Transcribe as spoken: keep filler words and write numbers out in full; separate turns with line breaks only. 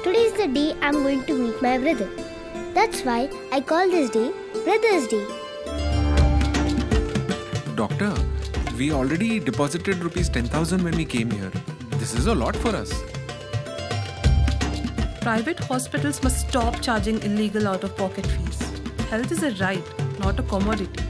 Today is the day I'm going to meet my brother. That's why I call this day Brother's Day.
Doctor, we already deposited rupees ten thousand when we came here. This is a lot for us.
Private hospitals must stop charging illegal out-of-pocket fees. Health is a right, not a commodity.